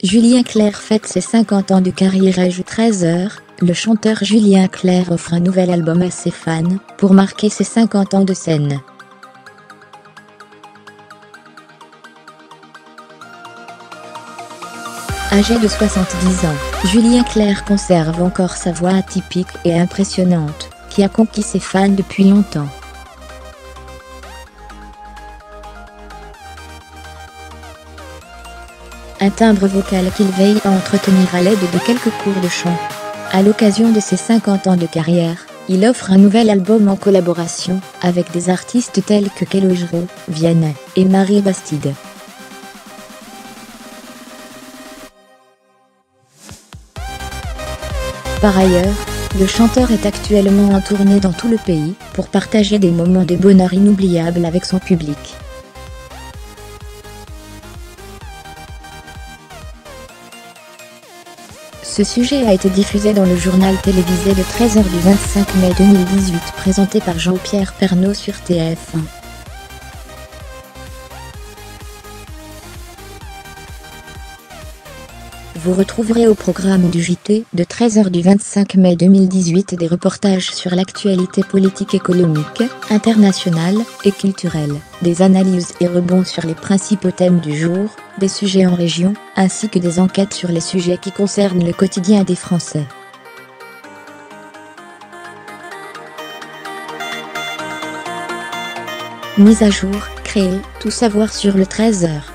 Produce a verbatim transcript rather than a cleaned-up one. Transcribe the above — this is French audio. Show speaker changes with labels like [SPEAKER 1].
[SPEAKER 1] Julien Clerc fête ses cinquante ans de carrière à treize heures, le chanteur Julien Clerc offre un nouvel album à ses fans, pour marquer ses cinquante ans de scène. Âgé de soixante-dix ans, Julien Clerc conserve encore sa voix atypique et impressionnante, qui a conquis ses fans depuis longtemps. Un timbre vocal qu'il veille à entretenir à l'aide de quelques cours de chant. À l'occasion de ses cinquante ans de carrière, il offre un nouvel album en collaboration avec des artistes tels que Calogero, Vianney et Marie Bastide. Par ailleurs, le chanteur est actuellement en tournée dans tout le pays pour partager des moments de bonheur inoubliables avec son public. Ce sujet a été diffusé dans le journal télévisé de treize heures du vingt-cinq mai deux mille dix-huit présenté par Jean-Pierre Pernaut sur T F un. Vous retrouverez au programme du J T de treize heures du vingt-cinq mai deux mille dix-huit des reportages sur l'actualité politique, économique, internationale et culturelle, des analyses et rebonds sur les principaux thèmes du jour, des sujets en région, ainsi que des enquêtes sur les sujets qui concernent le quotidien des Français. Mise à jour, créer, tout savoir sur le treize heures.